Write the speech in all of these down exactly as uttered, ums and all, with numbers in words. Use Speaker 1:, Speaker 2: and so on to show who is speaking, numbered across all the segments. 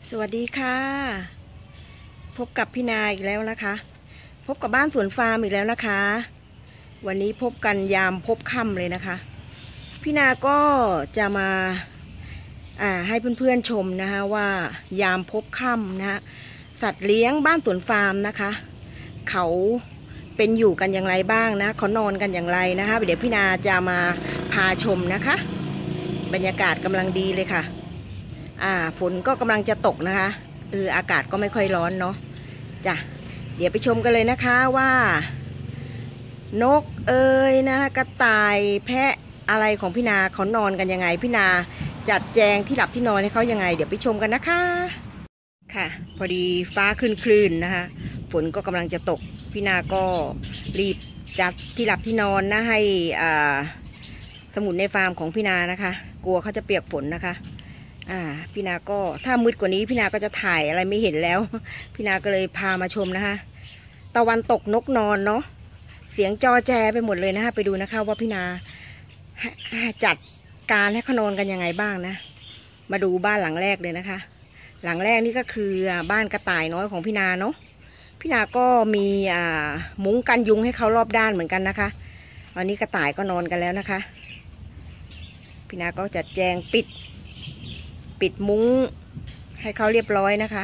Speaker 1: สวัสดีค่ะพบกับพี่นาอีกแล้วนะคะพบกับบ้านสวนฟาร์มอีกแล้วนะคะวันนี้พบกันยามพบค่ำเลยนะคะพี่นาก็จะมาอ่าให้เพื่อนๆชมนะคะว่ายามพบค่ำนะฮะสัตว์เลี้ยงบ้านสวนฟาร์มนะคะเขาเป็นอยู่กันอย่างไรบ้างนะเขานอนกันอย่างไรนะคะเดี๋ยวพี่นาจะมาพาชมนะคะบรรยากาศกำลังดีเลยค่ะอ่าฝนก็กำลังจะตกนะคะเอออากาศก็ไม่ค่อยร้อนเนาะจ้ะเดี๋ยวไปชมกันเลยนะคะว่านกเอ่ยนะคะกระต่ายแพะอะไรของพี่นาเขานอนกันยังไงพี่นาจัดแจงที่หลับที่นอนให้เขายังไงเดี๋ยวไปชมกันนะคะค่ะพอดีฟ้าขึ้นคลื่นนะคะฝนก็กำลังจะตกพี่นาก็รีบจัดที่หลับที่นอนนะให้อ่าสมุนในฟาร์มของพี่นานะคะกลัวเขาจะเปียกฝนนะคะอ่าพี่นาก็ถ้ามืดกว่านี้พี่นาก็จะถ่ายอะไรไม่เห็นแล้วพี่นาก็เลยพามาชมนะคะตะวันตกนกนอนเนาะเสียงจอแจไปหมดเลยนะคะไปดูนะคะว่าพี่นาจัดการให้เขานอนกันยังไงบ้างนะมาดูบ้านหลังแรกเลยนะคะหลังแรกนี่ก็คือบ้านกระต่ายน้อยของพี่นาเนาะพี่นาก็มีอ่ามุ้งกันยุงให้เขารอบด้านเหมือนกันนะคะวันนี้กระต่ายก็นอนกันแล้วนะคะพี่นาก็จัดแจงปิดปิดมุ้งให้เขาเรียบร้อยนะคะ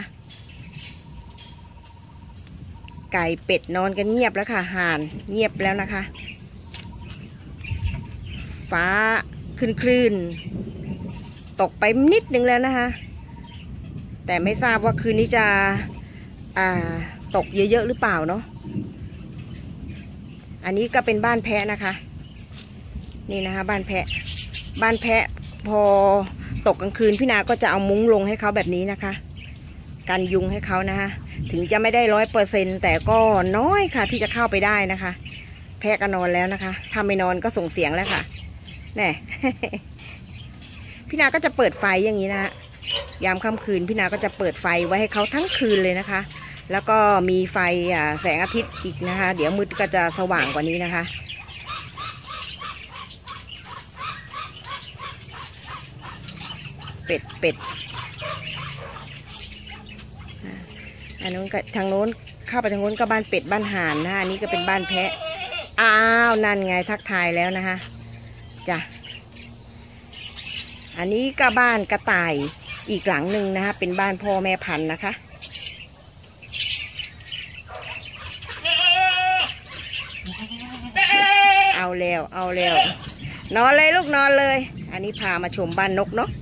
Speaker 1: ไก่เป็ดนอนกันเงียบแล้วค่ะห่านเงียบแล้วนะคะฟ้าขึ้นคลื่นตกไปนิดนึงแล้วนะคะแต่ไม่ทราบว่าคืนนี้จะอ่าตกเยอะๆหรือเปล่าเนาะอันนี้ก็เป็นบ้านแพะนะคะนี่นะคะบ้านแพะบ้านแพะพอตกกลางคืนพี่นาก็จะเอามุ้งลงให้เขาแบบนี้นะคะกันยุงให้เขานะคะถึงจะไม่ได้ร้อยเปอร์เซ็นต์แต่ก็น้อยค่ะที่จะเข้าไปได้นะคะแพะก็นอนแล้วนะคะถ้าไม่นอนก็ส่งเสียงแล้วค่ะแน่ พี่นาก็จะเปิดไฟอย่างนี้นะยามค่ำคืนพี่นาก็จะเปิดไฟไว้ให้เขาทั้งคืนเลยนะคะแล้วก็มีไฟแสงอาทิตย์อีกนะคะเดี๋ยวมืดก็จะสว่างกว่านี้นะคะเป็ดเป็ดอันนู้นก็ทางโน้นเข้าไปทางโน้นก็บ้านเป็ดบ้านห่านนะอันนี้ก็เป็นบ้านแพะอ้าวนั่นไงทักทายแล้วนะคะจ้ะอันนี้ก็บ้านกระต่ายอีกหลังหนึ่งนะคะเป็นบ้านพ่อแม่พันธุ์นะคะเอาแล้วเอาแล้วนอนเลยลูกนอนเลยอันนี้พามาชมบ้านนกเนาะ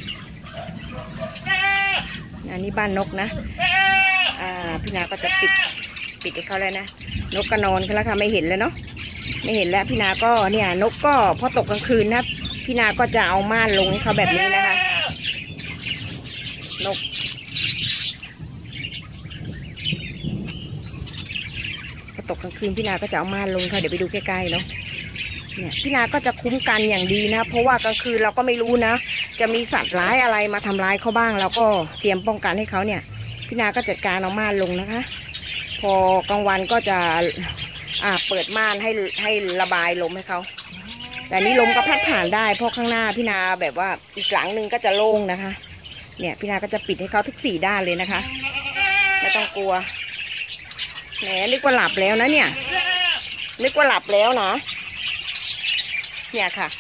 Speaker 1: อันนี้บ้านนกนะอ่าพี่นาก็จะปิดปิดให้เขาแล้วนะนกก็นอนกันแล้วค่ะไม่เห็นแล้วเนาะไม่เห็นแล้วพี่นาก็เนี่ยนกก็พอตกกลางคืนนะพี่นาก็จะเอาม่านลงให้เขาแบบนี้นะคะนกพอตกกลางคืนพี่นาก็จะเอาม่านลงค่ะเดี๋ยวไปดูใกล้ๆเนาะเนี่ยพี่นาก็จะคุ้มกันอย่างดีนะเพราะว่ากลางคืนเราก็ไม่รู้นะจะมีสัตว์ร้ายอะไรมาทำร้ายเขาบ้างเราก็เตรียมป้องกันให้เขาเนี่ยพี่นาก็จัดการเอาม่านลงนะคะพอกลางวันก็จะอ่าเปิดม่านให้ให้ระบายลมให้เขาแต่นี้ลมก็พัดผ่านได้เพราะข้างหน้าพี่นาแบบว่าอีกหลังหนึ่งก็จะโล่งนะคะเนี่ยพี่นาก็จะปิดให้เขาทุกสี่ด้านเลยนะคะไม่ต้องกลัวแหมนึกว่าหลับแล้วนะเนี่ยนึกว่าหลับแล้วนะเนี่ยค่ะ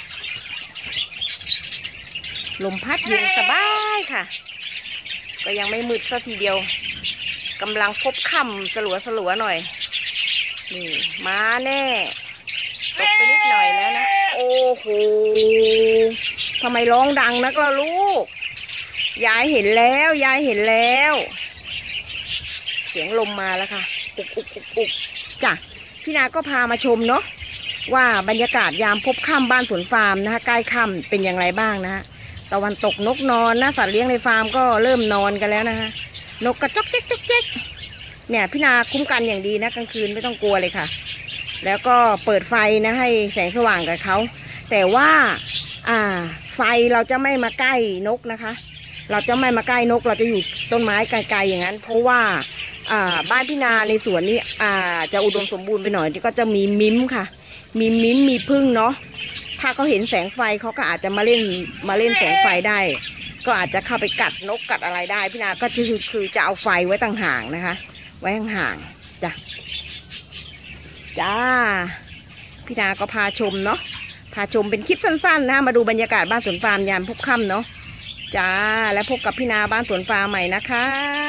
Speaker 1: ลมพัดเย็นสบายค่ะก็ยังไม่มืดซะทีเดียวกำลังพบค่ำสลัวสลัวหน่อยนี่มาแน่ตกไปนิดหน่อยแล้วนะโอ้โหทำไมร้องดังนักล่ะลูกยายเห็นแล้วยายเห็นแล้วเสียงลมมาแล้วค่ะอุกอุกอุกอุกจ้ะพี่นาก็พามาชมเนาะว่าบรรยากาศยามพบค่ำบ้านสวนฟาร์มนะคะใกล้ค่ำเป็นอย่างไรบ้างนะฮะตะวันตกนกนอนนะสัตว์เลี้ยงในฟาร์มก็เริ่มนอนกันแล้วนะคะนกกระจอกเจ๊กจ๊กเจ๊กเนี่ยพี่นาคุ้มกันอย่างดีนะกลางคืนไม่ต้องกลัวเลยค่ะแล้วก็เปิดไฟนะให้แสงสว่างกับเขาแต่ว่าอ่าไฟเราจะไม่มาใกล้นกนะคะเราจะไม่มาใกล้นกเราจะอยู่ต้นไม้ไกลๆอย่างนั้นเพราะว่าอ่าบ้านพี่นาในสวนนี้อ่าจะอุดมสมบูรณ์ไปหน่อยก็จะมีมิ้มค่ะมีมิ้มมีผึ้งเนาะถ้าเขาเห็นแสงไฟเขาก็อาจจะมาเล่นมาเล่นแสงไฟได้ก็อาจจะเข้าไปกัดนกกัดอะไรได้พี่นาก็คือคือจะเอาไฟไว้ต่างห่างนะคะ ไว้ห่างๆจ้ะจ้าพี่นาก็พาชมเนาะพาชมเป็นคลิปสั้นๆนะมาดูบรรยากาศบ้านสวนฟาร์มยามพบค่ำเนาะจ้าและพบกับพี่นาบ้านสวนฟาร์มใหม่นะคะ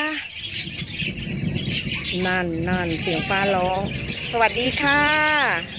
Speaker 1: นั่นนั่นเสียงฟ้าร้องสวัสดีค่ะ